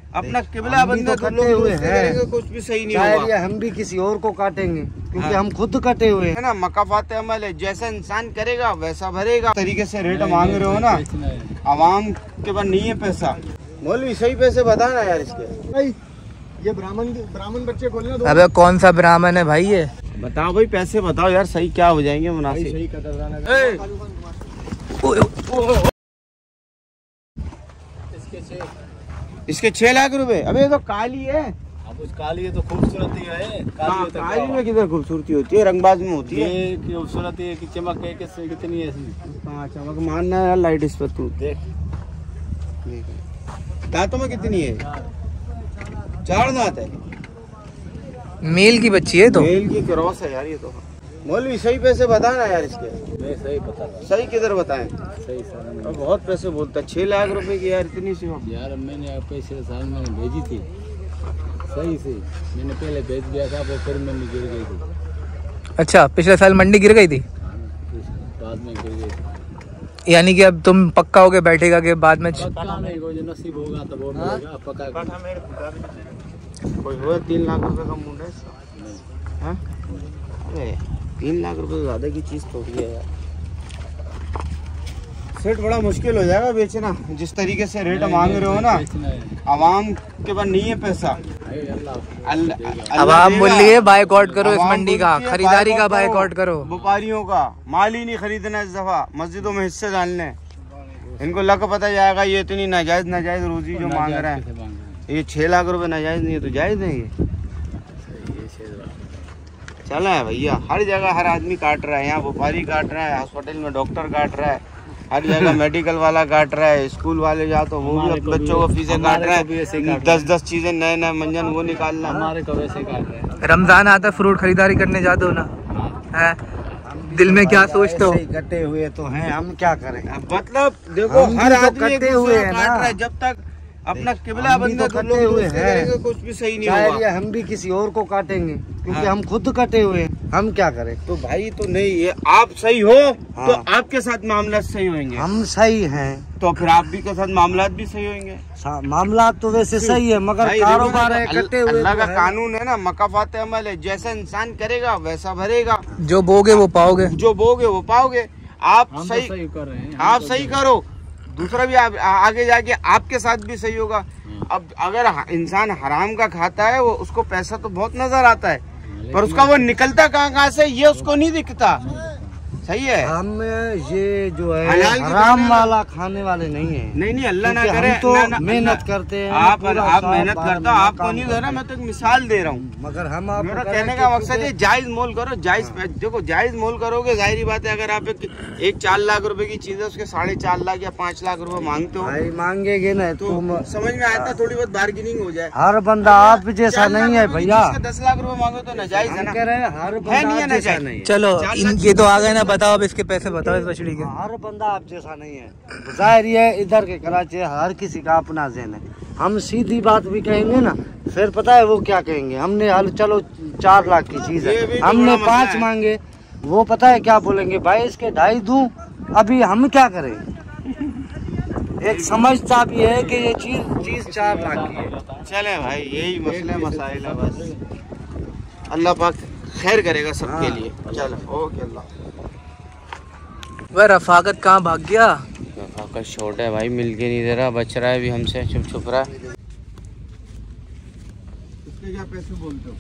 अपना किबला बंदा तो कटे हुए हैं, कुछ भी सही नहीं होगा। हम भी किसी और को काटेंगे क्योंकि हम खुद कटे हुए हैं ना। मकाफात अमल है, जैसा इंसान करेगा वैसा भरेगा। तरीके से रेट मांग रहे हो ना, आवाम के पास नहीं है पैसा। मौलवी सही पैसे बताना यार इसके। भाई ये ब्राह्मण बच्चे खोलना दो। अबे कौन सा ब्राह्मण है भाई ये? बताओ भाई, पैसे बताओ यार, सही क्या हो जाएंगे मुनासिब? इसके 6 लाख रुपए। अबे तो काली है। अब उस काली है तो खूबसूरती है। काली में किधर खूबसूरती होती है? रंगबाज में होती है। खूबसूरती है कि चमक है कितनी है इसमें? हाँ चमक मानना है यार, लाइट इस पर तू देख। दांतों में कितनी है? 4 दांत है। मेल की बच्ची है तो? मेल की क्रॉस है यार ये तो। मौलवी सही पैसे बताना यार इसके। मैं सही बता रहा हूं। सही किधर बताएं? सही सर। अब बहुत पैसे बोलता है। 6 लाख रुपए की यार, इतनी सी हो यार। मैंने पिछले साल मैंने भेजी थी सही से। मैंने पहले भेज दिया था, वो फिर मैंने गिर गई थी। अच्छा, पिछले साल मंडी गिर गई थी? बाद में गिर गई थी। यानी कि अब तुम पक्का होके बैठेगा कि बाद में? पक्का नहीं, वो जो नसीब होगा तो वो मिलेगा। पक्का कोई हो 3 लाख रुपए का मुंडा है इसका। हाँ? अरे 3 लाख रुपए ज्यादा की चीज थोड़ी है यार। सेट बड़ा मुश्किल हो जाएगा बेचना, जिस तरीके से रेट मांग रहे हो ना। आवाम के पास नहीं है पैसा। अब आप बोलिए बायकॉट करो इस मंडी का, खरीदारी का बायकॉट करो। व्यापारियों का माल ही नहीं खरीदना इस दफा, मस्जिदों में हिस्से डालने। इनको लग पता जाएगा ये इतनी नाजायज रोजी जो मांग रहा है। ये 6 लाख रुपए नाजायज नहीं है तो जायज है ये? चला है भैया, हर जगह हर आदमी काट रहा है। यहाँ व्यापारी काट रहा है, हॉस्पिटल में डॉक्टर काट रहा है, हर जगह मेडिकल वाला काट रहा है, स्कूल वाले जा तो वो भी बच्चों को फीसें काट रहा है। 10-10 चीजें नए मंजन वो निकालना। हमारे को वैसे काट रहे हैं। रमजान आता, फ्रूट खरीदारी करने जाते हो ना, है दिल में क्या सोचते हो? कटे हुए तो हैं, हम क्या करें? मतलब देखो, हर आदमी कटे हुए हैं काट रहा है। जब तक अपना किबला बंदा तो कटे हुए हैं, कुछ भी सही नहीं होगा। हम भी किसी और को काटेंगे क्योंकि हम खुद कटे हुए हैं। हम क्या करें? तो भाई तो नहीं, ये आप सही हो तो आपके साथ मामला सही होंगे। हम सही हैं तो फिर आप भी के साथ मामला भी सही होंगे। मामला तो वैसे सही है, मगर कारोबार है कटे हुए। अल्लाह का कानून है ना, मकाफात अमल है, जैसा इंसान करेगा वैसा भरेगा। जो बोगे वो पाओगे, जो बोगे वो पाओगे। आप सही कर रहे हैं, आप सही करो, दूसरा भी आगे जाके आपके साथ भी सही होगा। अब अगर इंसान हराम का खाता है, वो उसको पैसा तो बहुत नजर आता है, पर उसका वो निकलता कहाँ से ये उसको नहीं दिखता। सही है। हम ये जो है हराम वाला खाने वाले नहीं है। नहीं अल्लाह ना करे, तो मेहनत करते हैं। आप मेहनत करते हो, आपको नहीं दे रहा, मैं तो एक मिसाल दे रहा हूँ। मगर हम मेरा कहने का मकसद है जायज मोल करो। जायज देखो, जायज मोल करोगे, जाहिर बात है। अगर आप एक 4 लाख रुपए की चीज है, उसके 4.5 लाख या 5 लाख रुपए मांगते हो, भाई मांगेगे ना तो समझ में आता, थोड़ी बहुत बार्गेनिंग हो जाए। हर बंदा आप जैसा नहीं है भैया। 10 लाख रुपए मांगो तो नाजायज है ना? हर बंदा जैसा नहीं। चलो ये तो आ गए ना, बताओ अब इसके पैसे बताओ इस मछली के। हर बंदा आप जैसा नहीं है। जाहिर है इधर के कराची हर किसी का अपना ज़हन है। हम सीधी बात भी कहेंगे ना, फिर पता है वो क्या कहेंगे? हमने चलो 4 लाख की चीज है, हमने 5 मांगे, वो पता है क्या बोलेंगे? भाई इसके 2.5 दूं, अभी हम क्या करें? एक समझता भी है कि ये चीज 4 लाख की है। चले भाई, यही मसले मसाइल है बस। अल्लाह पाक खैर करेगा सबके लिए। चलो ओके, अल्लाह। वह रफाकत कहाँ भाग गया? रफाकत छोटा है भाई, मिल के नहीं दे रहा, बच रहा है भी हमसे, छुप रहा है। इसके क्या पैसे बोलते हो?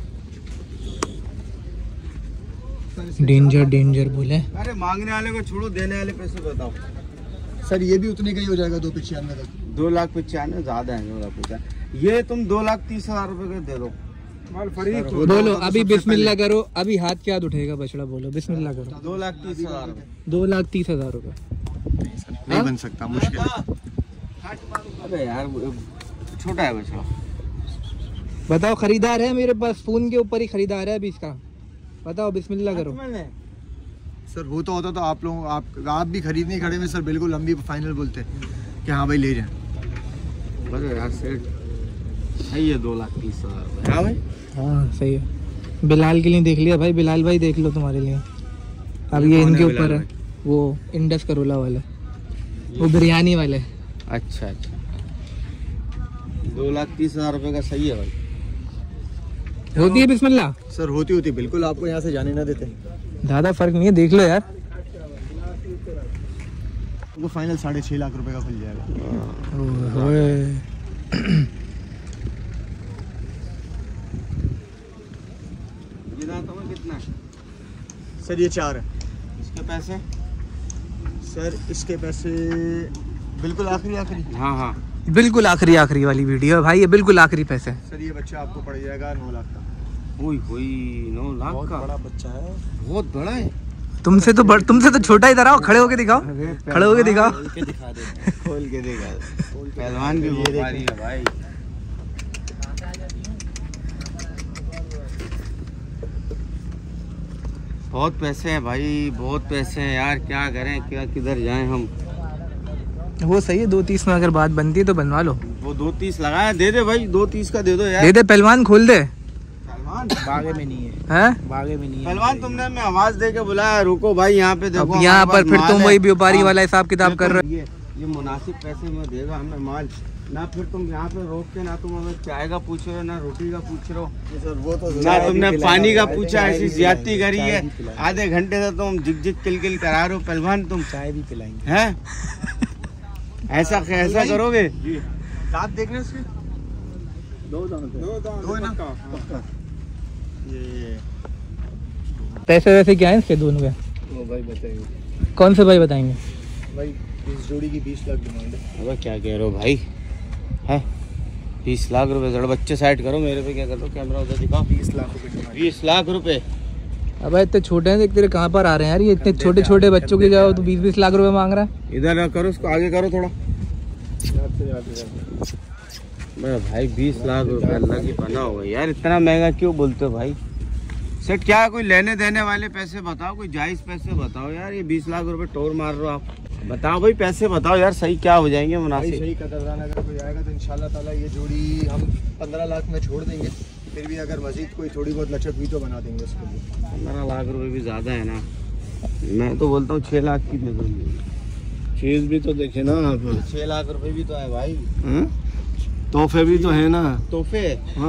डेंजर बोले। अरे मांगने वाले को छोड़ो, देने वाले पैसे बताओ। सर ये भी उतने का ही हो जाएगा, 295 तक। 2,95,000 ज्यादा है। 2,95,000 ये तुम 2,30,000 रुपए का दे दो। बोलो अभी बिस्मिल्लाह करो, अभी हाथ क्या उठेगा बछड़ा? बोलो बिस्मिल्लाह करो। 2,30,000 2,30,000 रुपए नहीं बन सकता, मुश्किल है। अबे यार छोटा है बछड़ा। बताओ, खरीदार है मेरे पास, फोन के ऊपर ही खरीदार है अभी इसका। बताओ बिस्मिल्लाह करो। सर वो तो होता तो आप लोग आप भी खरीदने खड़े में सर बिल्कुल लंबी फाइनल बोलते कि हाँ भाई ले जाए। बस यार सेठ सही है, 2,30,000। हाँ भाई, हाँ सही है। बिलाल के लिए देख लिया भाई, बिलाल भाई देख लो तुम्हारे लिए। अब ये इनके ऊपर है, वो इंडस करोला वाले, वो बिरयानी वाले। अच्छा 2,30,000 रुपए का सही है भाई। होती है बिस्मिल्लाह सर होती बिल्कुल, आपको यहाँ से जाने ना देते। ज्यादा फर्क नहीं है, देख लो यार। वो फाइनल 6.5 लाख रुपए का खुल जाएगा। ये दांतों में कितना है? सर ये 4 है। इसके पैसे? सर इसके पैसे बिल्कुल आखिरी। हाँ बिल्कुल आखिरी वाली वीडियो है भाई, ये बिल्कुल आखिरी पैसे। सर ये बच्चा आपको पड़ जाएगा 9 लाख का। 9 लाख बहुत का बड़ा बच्चा है। बहुत बड़ा है। तुमसे तो छोटा, इधर आओ, खड़े होके दिखाओ, खड़े होके दिखाओ। खोल के दिखा दे। खोल के देखा पहलवान भी व्यापारी है भाई। बहुत पैसे हैं भाई, बहुत पैसे हैं यार, क्या करें, क्या किधर जाएं हम। वो सही है, 2.30 में अगर बात बनती है तो बनवा लो। वो 2.30 लगाया, दे दे भाई, 2.30 का दे दो यार। दे दे पहलवान, खोल दे। पहलवान बागे में नहीं है, हैं? बागे में नहीं है। पहलवान तुमने हमें आवाज दे के बुलाया, रुको भाई यहाँ पे देखो। अब यहाँ पर फिर तुम वही व्यापारी हाँ, वाला हिसाब किताब कर रहे हो। ये मुनासिब पैसे में देगा हमें माल ना, फिर तुम यहाँ पे रोक के ना तुम हमें चाय का पूछ रहे हो ना रोटी का पूछ रहे हो सर वो तो ना तुमने पानी का पूछा। ऐसी ज्यादती करी है, आधे घंटे से तुम झिक किल करा रहे हो पहलवान। तुम चाय भी पिलाएंगे हैं? ऐसा करोगे? दांत देखने उसके 2 दांत है ना। ये पैसे वैसे क्या है इसके दोनों के? वो भाई बताइए। कौन से भाई बताएंगे? भाई इस जोड़ी की 20 लाख डिमांड है। अब क्या कह रहे हो भाई, है 20 लाख रुपए? जरा बच्चे साइड करो, मेरे पे क्या कर रहे हो, कैमरा उधर दिखाओ। 20 लाख रुपए डिमांड। 20 लाख रुपए? अब इतने छोटे हैं, तेरे कहाँ पर आ रहे हैं यार, ये इतने छोटे बच्चों के जाओ तो 20 लाख रुपए मांग रहा है। इधर करो, उसको आगे करो थोड़ा। भाई 20 लाख रुपए अल्लाह की पनाह हो गई यार, इतना महंगा क्यों बोलते हो भाई? सेठ क्या है, कोई लेने देने वाले पैसे बताओ, कोई जायज पैसे बताओ यार। ये 20 लाख रुपए टोर मार रहे हो आप, बताओ भाई पैसे बताओ यार, सही क्या हो जाएंगे मुनासिब? सही कदरदान अगर कोई आएगा तो इंशाल्लाह ताला ये जोड़ी हम 15 लाख में छोड़ देंगे। फिर भी अगर मजीद कोई थोड़ी बहुत लचक हुई तो बना देंगे उसके लिए। 15 लाख रुपए भी ज्यादा है ना, मैं तो बोलता हूँ 6 लाख की दे दो। चीज भी तो देखे ना आप, 6 लाख रुपए भी तो है भाई, तोहफे भी तो है ना। तोहफे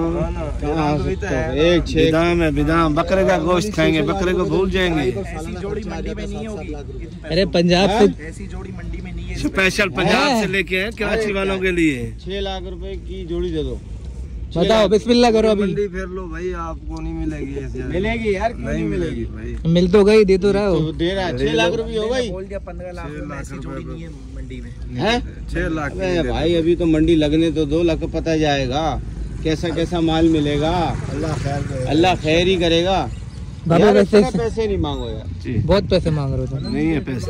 एक बिदाम है, बिदाम बकरे का गोश्त खाएंगे, बकरे को भूल जाएंगे। ऐसी जोड़ी मंडी में नहीं होगी। अरे पंजाब से ऐसी जोड़ी मंडी में नहीं है। स्पेशल पंजाब से लेके हैं कराची वालों के लिए। 6 लाख रुपए की जोड़ी दे दो। बताओ, बिस्मिल्लाह करो अभी। मंडी फेर लो भाई, आपको नहीं मिलेगी ऐसी। मिलेगी यार, क्यों नहीं मिलेगी भाई? मिल तो गई, दे तो रहा हो। तो दे रहा है, 6 लाख रुपए हो गई। बोल दिया 15 लाख में, ऐसी जोड़ी नहीं है मंडी में। है 6 लाख अबे भाई, अभी तो मंडी लगने तो 2 लाख पता जाएगा कैसा माल मिलेगा। अल्लाह खैर ही करेगा। बाबा यार वैसे इतने पैसे नहीं मांगो यार, बहुत पैसे मांग रहे हो तुम। नहीं है पैसे।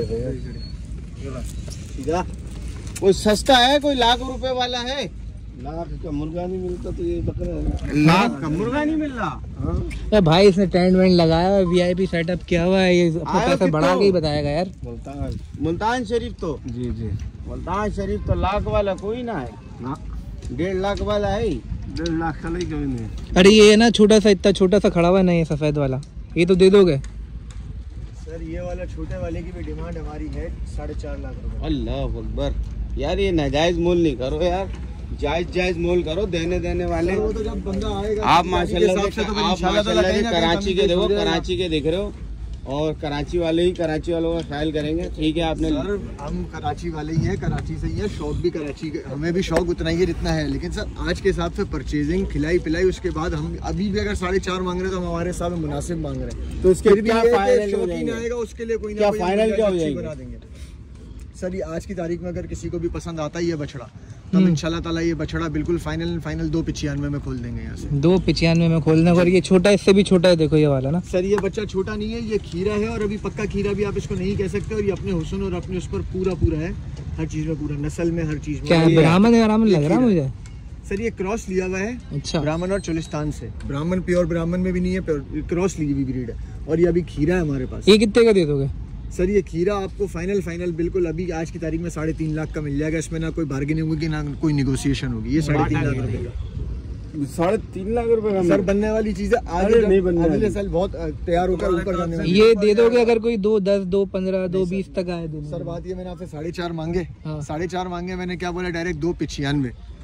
सीधा कोई सस्ता है, कोई लाख रुपए वाला है? लाख का मुर्गा नहीं मिलता तो ये बकरा। लाख का मुर्गा नहीं मिल रहा। यार भाई इसने टेंट वेंट लगाया हुआ है, VIP सेटअप किया हुआ है, ये अपना आया पैसा फिर बढ़ा तो। के ही बताएगा यार। मुल्तान शरीफ तो, जी जी मुल्तान शरीफ तो लाख वाला कोई ना है ना, 1.5 लाख वाला है। 1.5 लाख का नहीं, कभी नहीं। अरे ये है ना छोटा सा, इतना छोटा सा खड़ा हुआ है ना, ये सफेद वाला, ये तो दे दोगे? सर ये वाला छोटे वाले की भी डिमांड हमारी है 4.5 लाख रुपए। अल्लाह अकबर यार, ये नाजायज मोल नहीं करो यार, जायज मोल करो। देने वाले वो तो जब बंदा आएगा आप माशाल्लाह हिसाब से तो फिर आप इंशाल्लाह तो माशाल्लाह लगेगा, कराची के कभी देखो, हो जाएगा। कराची के दिख रहे हो, और कराची वालों का ख्याल करेंगे। ठीक है आपने सर हम कराची वाले ही हैं, कराची से ही है, शौक भी कराची के, हमें भी शौक उतना ही है जितना है। लेकिन सर आज के हिसाब से परचेजिंग, खिलाई पिलाई, उसके बाद हम अभी भी अगर 4.5 मांग रहे हैं तो हम हमारे हिसाब में मुनासिब मांग रहे हैं। तो इसके फिर भी क्या ये है कि फाइनल हो शौकीन जाएंगे? आएगा उसके लिए कोई ना क्या कोई फाइनल क्या हो अच्छी जाएंगे? बना देंगे। सर ये आज की तारीख में अगर किसी को भी पसंद आता है ये बछड़ा, तो हम इंशाल्लाह ताला ये बछड़ा बिल्कुल फाइनल 295 में खोल देंगे यहाँ से। 295 में खोलने को। और ये छोटा, इससे भी छोटा है, देखो ये वाला ना। सर ये बच्चा छोटा नहीं है, ये खीरा है, और अभी पक्का खीरा भी आप इसको नहीं कह सकते। और ये अपने हुस्न और अपने उस पर पूरा है, हर चीज में पूरा, नस्ल में हर चीज में। क्या है, ब्राह्मण है? ब्राह्मण लग रहा है मुझे। सर ये क्रॉस लिया हुआ है अच्छा, ब्राह्मण और चोलिस्तान से। ब्राह्मण प्योर ब्राह्मण में भी नहीं है, क्रॉस ली हुई ब्रीड है। और ये अभी खीरा है हमारे पास। ये कितने का दे दोगे? सर ये खीरा आपको फाइनल बिल्कुल अभी आज की तारीख में 3.5 लाख का मिल जाएगा। इसमें ना कोई बार्गेनिंग होगी ना कोई निगोशिएशन होगी। ये 3.5 लाख रुपए का। 3.5 लाख रुपए का सर बनने वाली चीज है, आगे नहीं बनने अगले साल बहुत तैयार होकर ऊपर जाने वाली। ये दे दोगे अगर कोई 2.10, 2.15, 2.20 तक आए देने? सर बात ये मैंने आपसे 4.5 मांगे, हाँ। 4.5 मांगे, मैंने क्या बोला डायरेक्ट 295।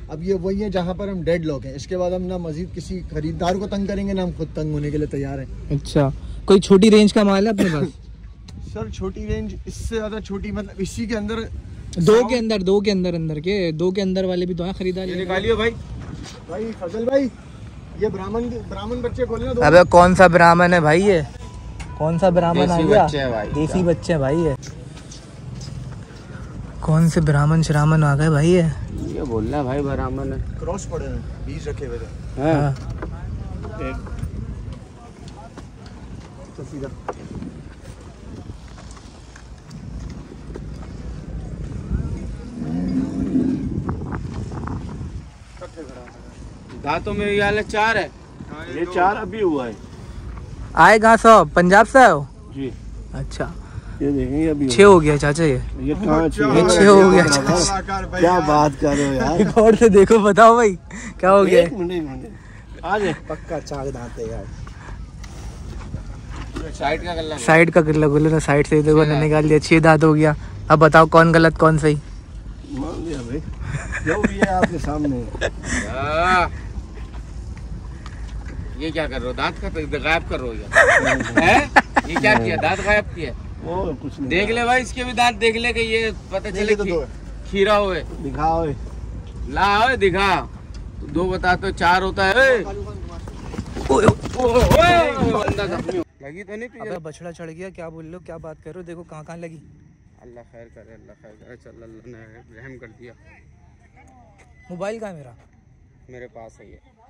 अब ये वही है जहाँ पर हम डेड लॉक हैं। इसके बाद हम ना मजीद किसी खरीदार को तंग करेंगे, ना हम खुद तंग होने के लिए तैयार हैं। अच्छा, कोई छोटी रेंज का माल है अपने पास? सर छोटी रेंज, इससे ज्यादा छोटी मतलब इसी के अंदर दो के अंदर वाले भी तो हैं खरीदार? निकालिए भाई। भाई फजल भाई, ये ब्राह्मण बच्चे खोलना दो। अबे कौन सा ब्राह्मण है भाई ये? कौन सा ब्राह्मण आ गया? देसी बच्चे भाई ये। कौन से ब्राह्मण श्रामण आ गए भाई ये बोल रहा है भाई ब्राह्मण है। क्रॉस पड़े हैं, बीज रखे हुए थे। हाँ। तो सीधा दांतों में ये 4 है। ये 4 अभी हुआ है। आए कहाँ से? पंजाब से आए हो? जी। अच्छा, ये देखेंगे अभी 6 हो गया चाचा ये कहाँ 6 हो गया चाचा? क्या बात कर रहे हो यार। रिकॉर्ड से देखो, बताओ भाई क्या हो गया? एक मिनट आज पक्का 4 दांत है यार। साइड का गल्ला, साइड का गल्ला बोले ना, साइड से देखो ना निकाल लिया, 6 दांत हो गया। अब बताओ कौन गलत कौन सही? मान लिया भाई, जो भी है आपके सामने। ये क्या कर रहे हो? दांत का गायब कर रहे हो ये? ये क्या किया? दांत गायब किया? वो कुछ नहीं। देख ले भाई, इसके भी दांत देख ले कि ये पता चले तो खीरा होए। दिखाओ ला ओए दिखा। 2 बता तो 4 होता है। लगी तो नहीं तुझे? अबे बछड़ा चढ़ गया, क्या बोल रहे हो? क्या बात कर रहे हो? देखो कहाँ कहाँ लगी। अल्लाह खैर करे, अल्लाह खैर करे। चल अल्लाह ने रहम कर दिया। मोबाइल कहाँ है मेरा? मेरे पास है ये।